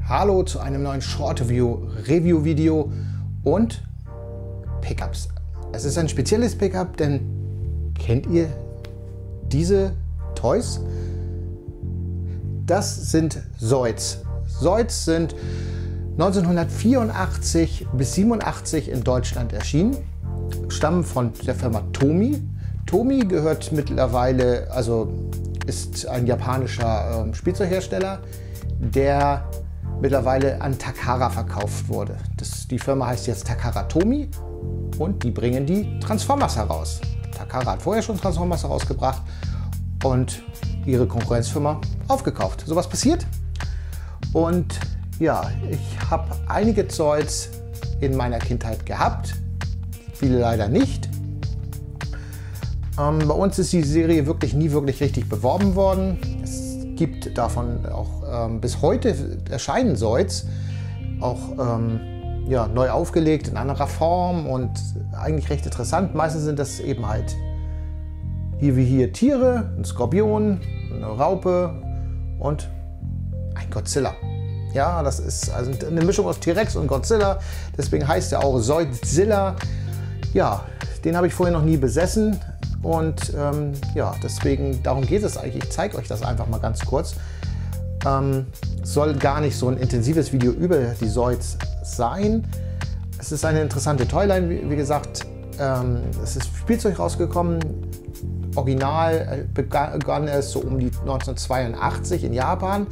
Hallo zu einem neuen Short-Review-Video und Pickups. Es ist ein spezielles Pickup, denn kennt ihr diese Toys? Das sind Zoids. Zoids sind 1984 bis 87 in Deutschland erschienen, stammen von der Firma Tomy. Tomy gehört mittlerweile, also ist ein japanischer Spielzeughersteller, der mittlerweile an Takara verkauft wurde. Die Firma heißt jetzt Takara Tomy und die bringen die Transformers heraus. Takara hat vorher schon Transformers herausgebracht und ihre Konkurrenzfirma aufgekauft. Sowas passiert. Und ja, ich habe einige Zoids in meiner Kindheit gehabt, viele leider nicht. Bei uns ist die Serie wirklich nie richtig beworben worden. Es gibt davon auch bis heute erscheinen Zoids, auch ja, neu aufgelegt in anderer Form und eigentlich recht interessant. Meistens sind das eben halt hier Tiere, ein Skorpion, eine Raupe und ein Godzilla. Ja, das ist also eine Mischung aus T-Rex und Godzilla, deswegen heißt er auch Zoidzilla. Ja, den habe ich vorher noch nie besessen. Und ja, deswegen, darum geht es eigentlich. Ich zeige euch das einfach mal ganz kurz. Soll gar nicht so ein intensives Video über die Zoids sein. Es ist eine interessante Toyline, wie gesagt. Es ist Spielzeug rausgekommen. Original begann es so um die 1982 in Japan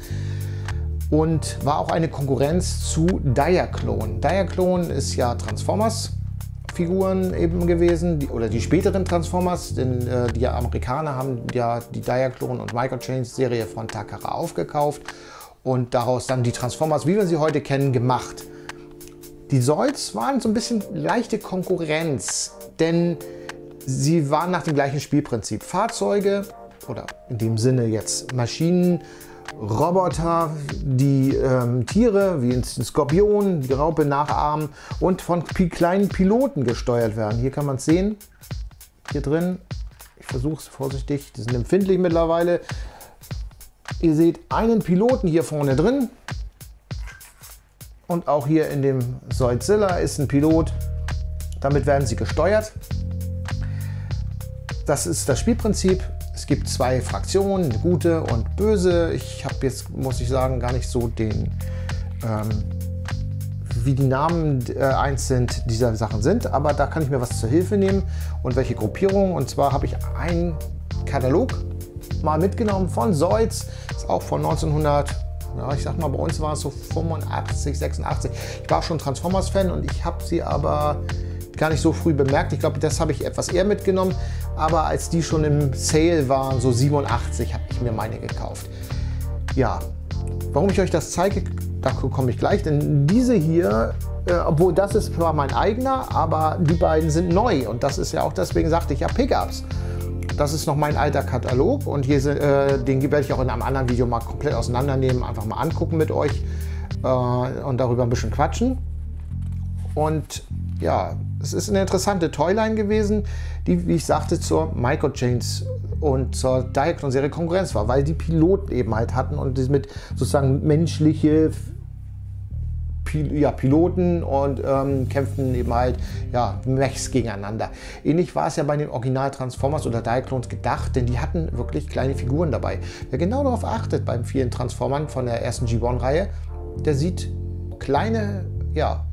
und war auch eine Konkurrenz zu Diaclone. Diaclone ist ja Transformers Figuren eben gewesen, oder die späteren Transformers, denn die Amerikaner haben ja die Diaclone und Microchange Serie von Takara aufgekauft und daraus dann die Transformers, wie wir sie heute kennen, gemacht. Die Zoids waren so ein bisschen leichte Konkurrenz, denn sie waren nach dem gleichen Spielprinzip. Fahrzeuge oder in dem Sinne jetzt Maschinen, Roboter, die Tiere wie ein Skorpion, die Raupe nachahmen und von kleinen Piloten gesteuert werden. Hier kann man es sehen, hier drin, ich versuche es vorsichtig, die sind empfindlich mittlerweile. Ihr seht einen Piloten hier vorne drin und auch hier in dem Zoidzilla ist ein Pilot, damit werden sie gesteuert. Das ist das Spielprinzip. Es gibt zwei Fraktionen, gute und böse. Ich habe jetzt, muss ich sagen, gar nicht so den, wie die Namen einzeln dieser Sachen sind, aber da kann ich mir was zur Hilfe nehmen und welche Gruppierungen. Und zwar habe ich einen Katalog mal mitgenommen von Zoids, ist auch von 1900, ja, ich sag mal, bei uns war es so 85, 86. Ich war schon Transformers-Fan und ich habe sie aber gar nicht so früh bemerkt. Ich glaube, das habe ich etwas eher mitgenommen. Aber als die schon im Sale waren, so 87, habe ich mir meine gekauft. Ja, warum ich euch das zeige, da komme ich gleich. Denn diese hier, obwohl das ist zwar mein eigener, aber die beiden sind neu. Und das ist ja auch, deswegen sagte ich ja Pickups. Das ist noch mein alter Katalog. Und hier sind, den werde ich auch in einem anderen Video mal komplett auseinandernehmen. Einfach mal angucken mit euch und darüber ein bisschen quatschen. Und ja, es ist eine interessante Toyline gewesen, die, wie ich sagte, zur Microchange und zur Diaclone-Serie Konkurrenz war, weil die Piloten eben halt hatten und das mit sozusagen menschliche Piloten und kämpften eben halt ja, Mechs gegeneinander. Ähnlich war es ja bei den Original Transformers oder Diaclones gedacht, denn die hatten wirklich kleine Figuren dabei. Wer genau darauf achtet beim vielen Transformern von der ersten G1-Reihe, der sieht kleine, ja,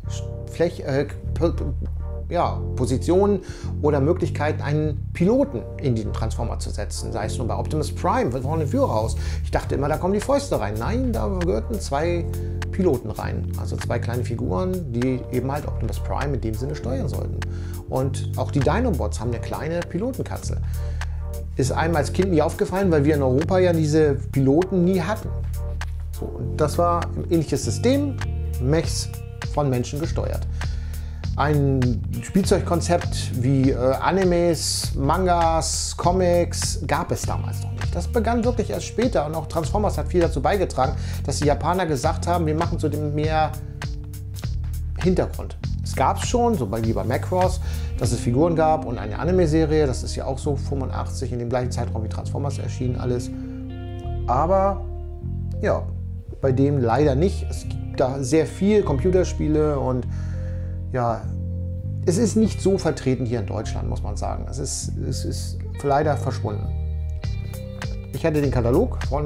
Positionen oder Möglichkeiten, einen Piloten in den Transformer zu setzen. Sei es nur bei Optimus Prime, von den Führer aus. Ich dachte immer, da kommen die Fäuste rein. Nein, da gehörten zwei Piloten rein. Also zwei kleine Figuren, die eben halt Optimus Prime in dem Sinne steuern sollten. Und auch die Dinobots haben eine kleine Pilotenkapsel. Ist einem als Kind nie aufgefallen, weil wir in Europa ja diese Piloten nie hatten. So, und das war ein ähnliches System, Mechs von Menschen gesteuert. Ein Spielzeugkonzept wie Animes, Mangas, Comics gab es damals noch nicht. Das begann wirklich erst später und auch Transformers hat viel dazu beigetragen, dass die Japaner gesagt haben, wir machen zu dem mehr Hintergrund. Es gab es schon, so wie bei Macross, dass es Figuren gab und eine Anime-Serie, das ist ja auch so 85 in dem gleichen Zeitraum wie Transformers erschienen alles. Aber ja, bei dem leider nicht. Es gibt da sehr viel Computerspiele und ja, es ist nicht so vertreten hier in Deutschland, muss man sagen. Es ist leider verschwunden. Ich hatte den Katalog von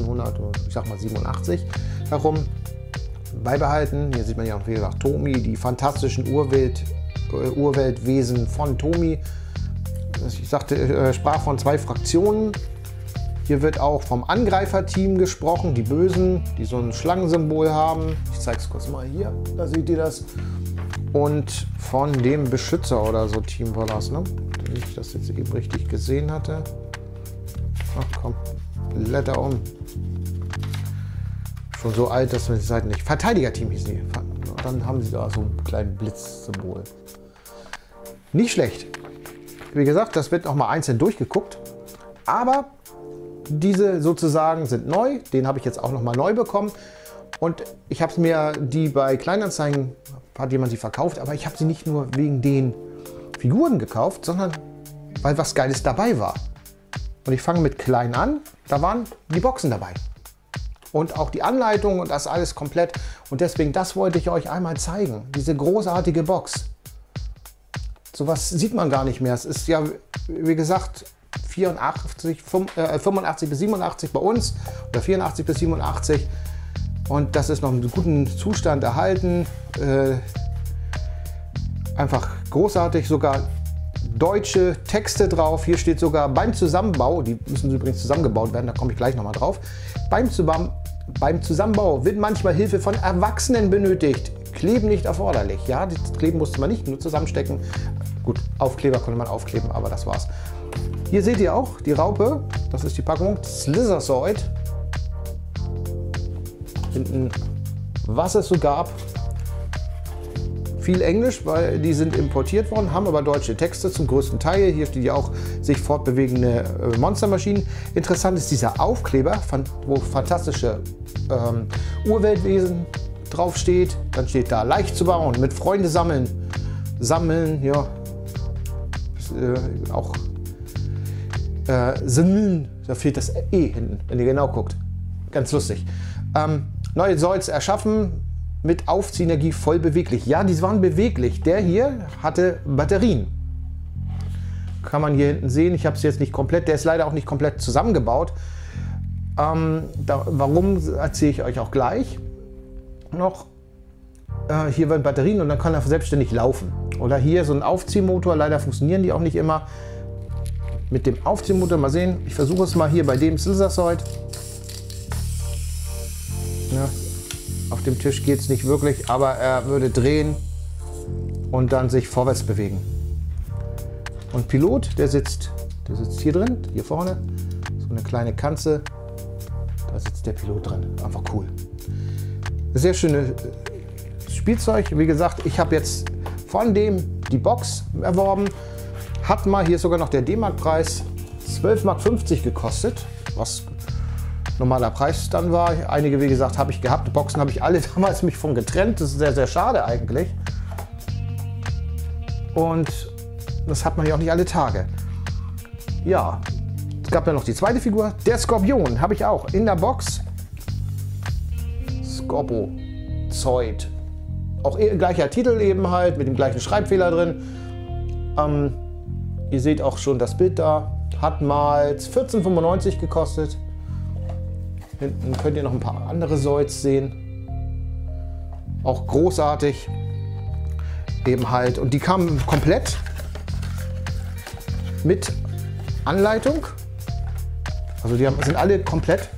1987 herum beibehalten. Hier sieht man ja auch, wie gesagt, Tomy, die fantastischen Urweltwesen von Tomy. Ich sagte, sprach von 2 Fraktionen. Hier wird auch vom Angreiferteam gesprochen, die Bösen, die so ein Schlangensymbol haben. Ich zeige es kurz mal hier, da seht ihr das. Und von dem Beschützer oder so Team war das, ne? Wenn ich das jetzt eben richtig gesehen hatte. Ach komm, blätter um. Schon so alt, dass man die Seiten nicht. Verteidigerteam hieß die. Dann haben sie da so ein kleines Blitzsymbol. Nicht schlecht. Wie gesagt, das wird noch mal einzeln durchgeguckt. Aber diese sozusagen sind neu. Den habe ich jetzt auch noch mal neu bekommen. Und ich habe mir die bei Kleinanzeigen, hat jemand sie verkauft, aber ich habe sie nicht nur wegen den Figuren gekauft, sondern weil was Geiles dabei war. Und ich fange mit klein an, da waren die Boxen dabei. Und auch die Anleitung und das alles komplett. Und deswegen, das wollte ich euch einmal zeigen. Diese großartige Box. Sowas sieht man gar nicht mehr. Es ist ja, wie gesagt, 85 bis 87 bei uns oder 84 bis 87. Und das ist noch in guten Zustand erhalten. Einfach großartig, sogar deutsche Texte drauf. Hier steht sogar beim Zusammenbau, die müssen übrigens zusammengebaut werden, da komme ich gleich nochmal drauf. Beim Zusammenbau wird manchmal Hilfe von Erwachsenen benötigt. Kleben nicht erforderlich. Ja, das Kleben musste man nicht nur zusammenstecken. Gut, Aufkleber konnte man aufkleben, aber das war's. Hier seht ihr auch die Raupe, das ist die Packung Slizazoid. Hinten, was es so gab. Viel Englisch, weil die sind importiert worden, haben aber deutsche Texte zum größten Teil. Hier steht ja auch sich fortbewegende Monstermaschinen. Interessant ist dieser Aufkleber, wo fantastische Urweltwesen draufsteht. Dann steht da leicht zu bauen, mit Freunde sammeln. Sammeln, ja. Auch sammeln, da fehlt das E hinten, wenn ihr genau guckt. Ganz lustig. Neue Zoids erschaffen. Mit Aufziehenergie voll beweglich. Ja, die waren beweglich. Der hier hatte Batterien. Kann man hier hinten sehen. Ich habe es jetzt nicht komplett. Der ist leider auch nicht komplett zusammengebaut. Warum, erzähle ich euch auch gleich noch. Hier werden Batterien und dann kann er selbstständig laufen. Oder hier so ein Aufziehmotor. Leider funktionieren die auch nicht immer. Mit dem Aufziehmotor, mal sehen. Ich versuche es mal hier bei dem Slizazoid. Ja. Auf dem Tisch geht es nicht wirklich, aber er würde drehen und dann sich vorwärts bewegen. Und Pilot, der sitzt hier drin, hier vorne. So eine kleine Kanzel. Da sitzt der Pilot drin. Einfach cool. Sehr schönes Spielzeug. Wie gesagt, ich habe jetzt von dem die Box erworben. Hat mal, hier ist sogar noch der D-Mark-Preis, 12,50 Mark gekostet. Was normaler Preis dann war. Einige, wie gesagt, habe ich gehabt. Die Boxen habe ich alle damals mich von getrennt. Das ist sehr, sehr schade eigentlich. Und das hat man ja auch nicht alle Tage. Ja, es gab ja noch die zweite Figur. Der Skorpion habe ich auch in der Box. Scorpozoid. Auch gleicher Titel eben halt, mit dem gleichen Schreibfehler drin. Ihr seht auch schon das Bild da. Hat mal 14,95 gekostet. Hinten könnt ihr noch ein paar andere Zoids sehen. Auch großartig. Eben halt. Und die kamen komplett mit Anleitung. Also die sind alle komplett.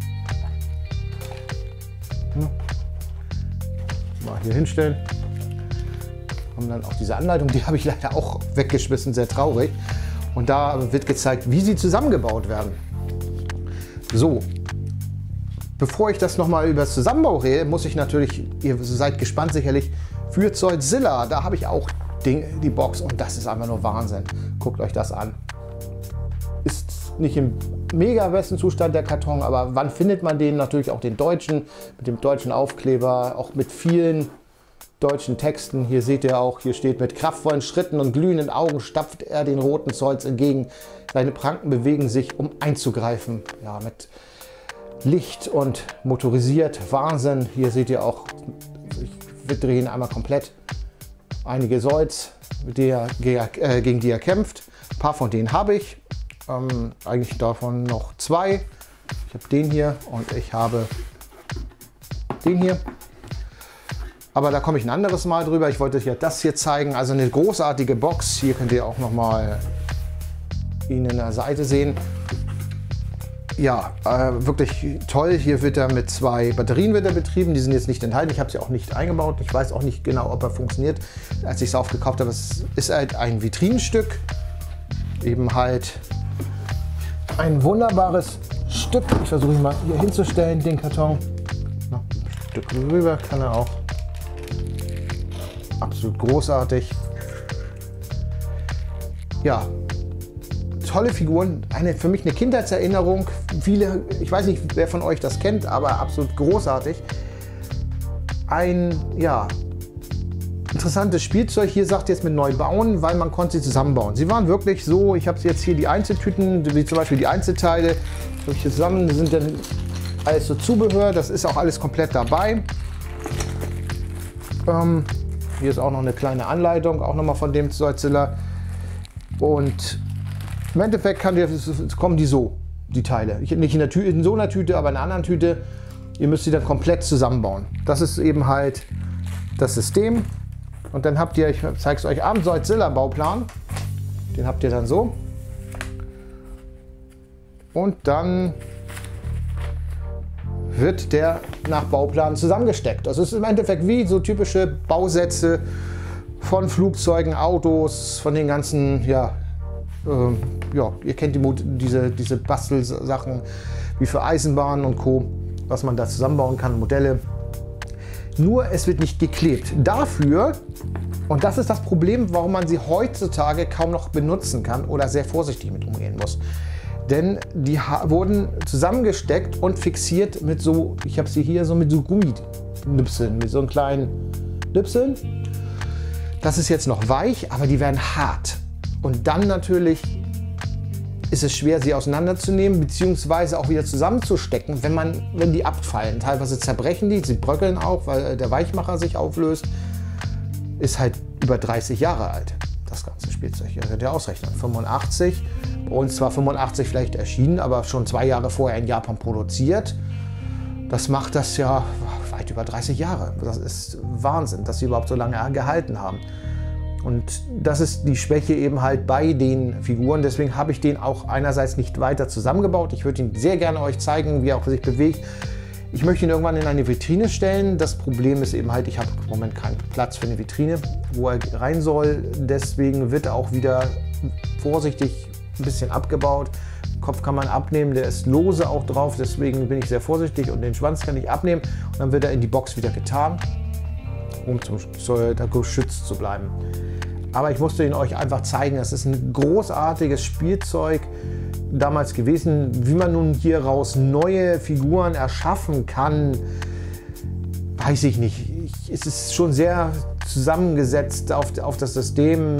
Mal hier hinstellen. Haben dann auch diese Anleitung. Die habe ich leider auch weggeschmissen. Sehr traurig. Und da wird gezeigt, wie sie zusammengebaut werden. So. Bevor ich das nochmal über das Zusammenbau rede, muss ich natürlich, ihr seid gespannt sicherlich, für Zoidzilla, da habe ich auch die Box und das ist einfach nur Wahnsinn. Guckt euch das an. Ist nicht im mega besten Zustand der Karton, aber wann findet man den? Natürlich auch den deutschen, mit dem deutschen Aufkleber, auch mit vielen deutschen Texten. Hier seht ihr auch, hier steht: mit kraftvollen Schritten und glühenden Augen stapft er den roten Zoids entgegen. Seine Pranken bewegen sich, um einzugreifen. Ja, mit Licht und motorisiert. Wahnsinn. Hier seht ihr auch, wir drehen einmal komplett. Einige Zoids, gegen die er kämpft. Ein paar von denen habe ich. Eigentlich davon noch 2. Ich habe den hier und ich habe den hier. Aber da komme ich ein anderes Mal drüber. Ich wollte euch ja das hier zeigen. Also eine großartige Box. Hier könnt ihr auch noch mal ihn in der Seite sehen. Ja, wirklich toll. Hier wird er mit 2 Batterien betrieben. Die sind jetzt nicht enthalten. Ich habe sie auch nicht eingebaut. Ich weiß auch nicht genau, ob er funktioniert. Als ich es aufgekauft habe, es ist halt ein Vitrinenstück. Eben halt ein wunderbares Stück. Ich versuche ihn mal hier hinzustellen, den Karton. Noch ein Stück rüber kann er auch. Absolut großartig. Ja, tolle Figuren. Für mich eine Kindheitserinnerung. Viele, ich weiß nicht, wer von euch das kennt, aber absolut großartig. Ein, ja, interessantes Spielzeug. Hier sagt jetzt mit neu bauen, weil man konnte sie zusammenbauen. Sie waren wirklich so, ich habe jetzt hier die Einzeltüten, wie zum Beispiel die Einzelteile, hier zusammen, die sind dann alles so Zubehör, das ist auch alles komplett dabei. Hier ist auch noch eine kleine Anleitung, auch nochmal von dem Zoidzilla. Und im Endeffekt kommen die so, die Teile. Nicht in so einer Tüte, aber in einer anderen Tüte. Ihr müsst sie dann komplett zusammenbauen. Das ist eben halt das System. Und dann habt ihr, ich zeige es euch am Zoidzilla Bauplan. Den habt ihr dann so. Und dann wird der nach Bauplan zusammengesteckt. Das ist im Endeffekt wie so typische Bausätze von Flugzeugen, Autos, von den ganzen, ja, ihr kennt diese Bastelsachen wie für Eisenbahnen und Co., was man da zusammenbauen kann, Modelle. Nur es wird nicht geklebt. Dafür, und das ist das Problem, warum man sie heutzutage kaum noch benutzen kann oder sehr vorsichtig mit umgehen muss. Denn wurden zusammengesteckt und fixiert mit so, ich habe sie hier so mit so Gumminüpseln, mit so einem kleinen Nüpseln. Das ist jetzt noch weich, aber die werden hart. Und dann natürlich ist es schwer, sie auseinanderzunehmen, beziehungsweise auch wieder zusammenzustecken, wenn die abfallen. Teilweise zerbrechen die, sie bröckeln auch, weil der Weichmacher sich auflöst. Ist halt über 30 Jahre alt, das ganze Spielzeug. Ihr könnt ja ausrechnen. 85, bei uns zwar 85 vielleicht erschienen, aber schon 2 Jahre vorher in Japan produziert. Das macht das ja weit über 30 Jahre. Das ist Wahnsinn, dass sie überhaupt so lange gehalten haben. Und das ist die Schwäche eben halt bei den Figuren. Deswegen habe ich den auch einerseits nicht weiter zusammengebaut. Ich würde ihn sehr gerne euch zeigen, wie er auch sich bewegt. Ich möchte ihn irgendwann in eine Vitrine stellen. Das Problem ist eben halt, ich habe im Moment keinen Platz für eine Vitrine, wo er rein soll. Deswegen wird er auch wieder vorsichtig ein bisschen abgebaut. Den Kopf kann man abnehmen, der ist lose auch drauf. Deswegen bin ich sehr vorsichtig und den Schwanz kann ich abnehmen. Und dann wird er in die Box wieder getan, um geschützt zu bleiben. Aber ich musste ihn euch einfach zeigen. Es ist ein großartiges Spielzeug damals gewesen. Wie man nun hieraus neue Figuren erschaffen kann, weiß ich nicht. Es ist schon sehr zusammengesetzt auf das System.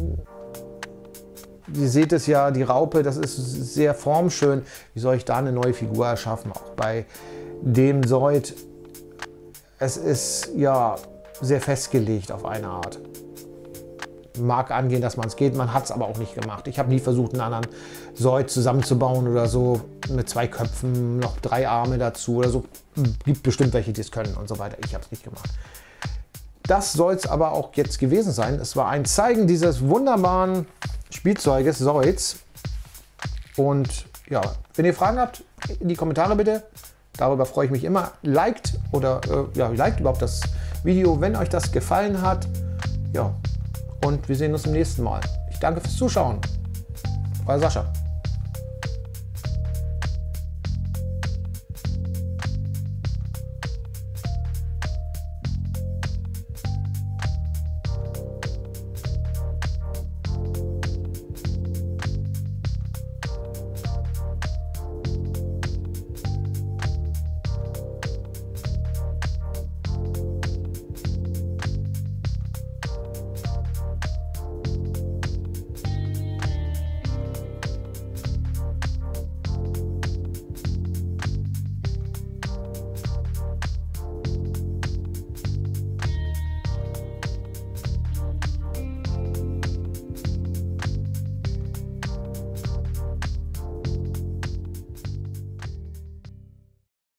Ihr seht es ja, die Raupe, das ist sehr formschön. Wie soll ich da eine neue Figur erschaffen? Auch bei dem Zoid. Es ist ja sehr festgelegt auf eine Art. Mag angehen, dass man es geht, man hat es aber auch nicht gemacht. Ich habe nie versucht, einen anderen Zoid zusammenzubauen oder so, mit 2 Köpfen, noch 3 Arme dazu oder so. Gibt bestimmt welche, die es können und so weiter. Ich habe es nicht gemacht. Das soll es aber auch jetzt gewesen sein. Es war ein Zeigen dieses wunderbaren Spielzeuges Zoids. Und ja, wenn ihr Fragen habt, in die Kommentare bitte. Darüber freue ich mich immer. Liked oder liked überhaupt das Video, wenn euch das gefallen hat. Ja. Und wir sehen uns im nächsten Mal. Ich danke fürs Zuschauen. Euer Sascha.